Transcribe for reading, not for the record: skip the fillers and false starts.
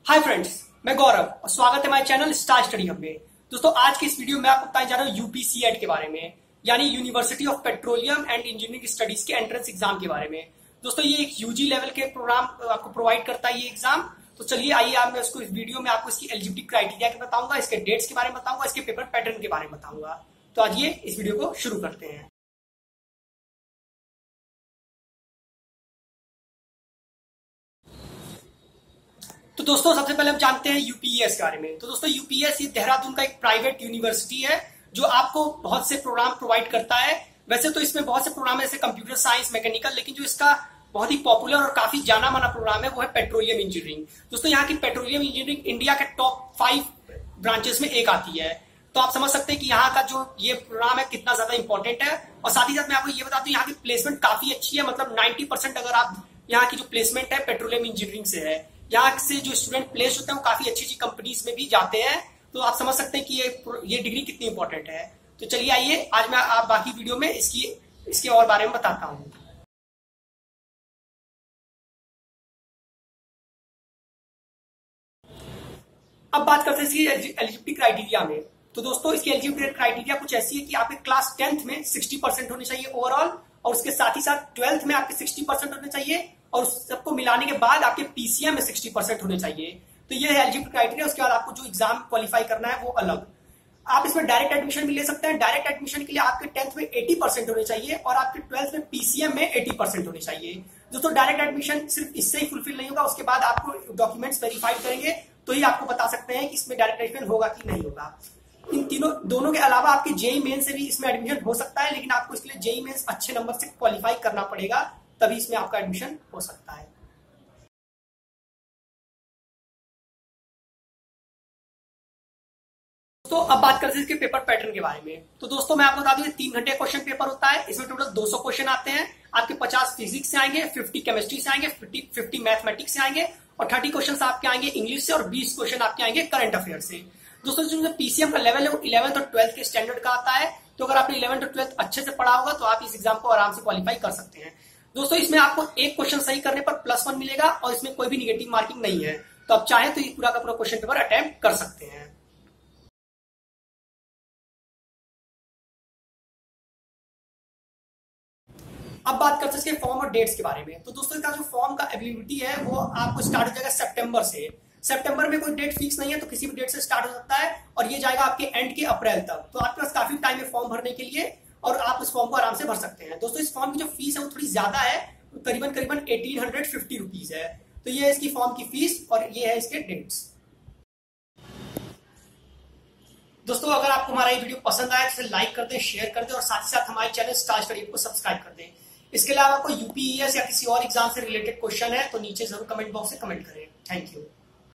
Hi friends, मैं गौरव और स्वागत है हमारे चैनल स्टार स्टडी हब में। दोस्तों आज के इस वीडियो में आपको बताने जा रहा हूँ यूपीसीएट के बारे में, यानी university of petroleum and engineering studies के एंट्रेंस एग्जाम के बारे में। दोस्तों ये एक यूजी लेवल के प्रोग्राम आपको प्रोवाइड करता है ये एग्जाम। तो चलिए आइए आप मैं उसको इस वीडियो में आपको इसकी एलिजिबिलिटी क्राइटेरिया के बताऊंगा, इसके डेट्स के बारे में बताऊंगा, इसके पेपर पैटर्न के बारे में बताऊंगा। तो आज ये इस वीडियो को शुरू करते हैं। तो दोस्तों सबसे पहले हम जानते हैं यूपीएस के बारे में। तो दोस्तों यूपीएस ये देहरादून का एक प्राइवेट यूनिवर्सिटी है जो आपको बहुत से प्रोग्राम प्रोवाइड करता है। वैसे तो इसमें बहुत से प्रोग्राम है जैसे कंप्यूटर साइंस, मैकेनिकल, लेकिन जो इसका बहुत ही पॉपुलर और काफी जाना माना प्रोग्राम है वो है पेट्रोलियम इंजीनियरिंग। दोस्तों यहाँ की पेट्रोलियम इंजीनियरिंग इंडिया के टॉप 5 ब्रांचेस में एक आती है। तो आप समझ सकते हैं कि यहाँ का जो ये प्रोग्राम है कितना ज्यादा इंपॉर्टेंट है। और साथ ही साथ मैं आपको ये बता दूं यहाँ की प्लेसमेंट काफी अच्छी है, मतलब 90% अगर आप यहाँ की जो प्लेसमेंट है पेट्रोलियम इंजीनियरिंग से है। यहाँ से जो स्टूडेंट प्लेस होते हैं वो काफी अच्छी अच्छी कंपनीज में भी जाते हैं। तो आप समझ सकते हैं कि ये डिग्री कितनी इंपॉर्टेंट है। तो चलिए आइए आज मैं आप बाकी वीडियो में इसके और बारे में बताता हूँ। अब बात करते हैं इसकी एलिजिबिलिटी क्राइटेरिया में। तो दोस्तों इसकी एलिजिबिलिटी क्राइटेरिया कुछ ऐसी है कि आपके क्लास 10th में 60% होने चाहिए ओवरऑल, और उसके साथ ही साथ 12th में आपके 60% होने चाहिए, और सबको मिलाने के बाद आपके पीसीएम में 60% होने चाहिए। तो ये है एलिजिबिलिटी क्राइटेरिया। उसके बाद आपको जो एग्जाम क्वालिफाई करना है वो अलग। आप इसमें डायरेक्ट एडमिशन भी ले सकते हैं। डायरेक्ट एडमिशन के लिए आपके 10th में 80% होने चाहिए और आपके 12th में पीसीएम में 80% होने चाहिए। दोस्तों डायरेक्ट एडमिशन सिर्फ इससे ही फुलफिल नहीं होगा, उसके बाद आपको डॉक्यूमेंट्स वेरीफाइड करेंगे तो ही आपको बता सकते हैं कि इसमें डायरेक्ट एडमिशन होगा कि नहीं होगा। इन दोनों के अलावा आपके जेई मेन से भी इसमें एडमिशन हो सकता है, लेकिन आपको इसके लिए जेई मेन अच्छे नंबर से क्वालिफाई करना पड़ेगा, तभी इसमें आपका एडमिशन हो सकता है। तो अब बात करते हैं इसके पेपर पैटर्न के बारे में। तो दोस्तों मैं आपको बता दूं 3 घंटे क्वेश्चन पेपर होता है। इसमें टोटल 200 क्वेश्चन आते हैं। आपके 50 फिजिक्स से आएंगे, 50 केमिस्ट्री से आएंगे, 50 मैथमेटिक्स से आएंगे, और 30 क्वेश्चन आपके आएंगे इंग्लिश से, और 20 क्वेश्चन आपके आएंगे करंट अफेयर से। दोस्तों जो पीसीएम का लेवल है वो 11th और 12th के स्टैंडर्ड का आता है। तो अगर आपने 11th और 12th अच्छे से पढ़ा होगा तो आप इस एग्जाम को आराम से क्वालिफाई कर सकते हैं। दोस्तों इसमें आपको एक क्वेश्चन सही करने पर +1 मिलेगा और इसमें कोई भी निगेटिव मार्किंग नहीं है। तो आप चाहें तो ये पूरा का पूरा क्वेश्चन पेपर अटेम्प्ट कर सकते हैं। अब बात करते हैं इसके फॉर्म और डेट्स के बारे में। तो दोस्तों इसका जो फॉर्म का अवेलेबिलिटी है वो आपको स्टार्ट हो जाएगा सितंबर से। सितंबर में कोई डेट फिक्स नहीं है, तो किसी भी डेट से स्टार्ट हो सकता है और ये जाएगा आपके एंड के अप्रैल तक। तो आपके पास काफी टाइम है फॉर्म भरने के लिए और आप इस फॉर्म को आराम से भर सकते हैं। दोस्तों इस फॉर्म की जो फीस है वो थोड़ी ज्यादा है, करीबन 1850 रुपीज है। तो ये है इसकी फॉर्म की फीस और ये है इसके डेट्स। दोस्तों अगर आपको हमारा ये वीडियो पसंद आया तो इसे लाइक कर दें, शेयर कर दें, और साथ ही साथ हमारे चैनल स्टार स्टडी को सब्सक्राइब कर दें। इसके अलावा आपको यूपीएस या किसी और एग्जाम से रिलेटेड क्वेश्चन है तो नीचे जरूर कमेंट बॉक्स में कमेंट करें। Thank you.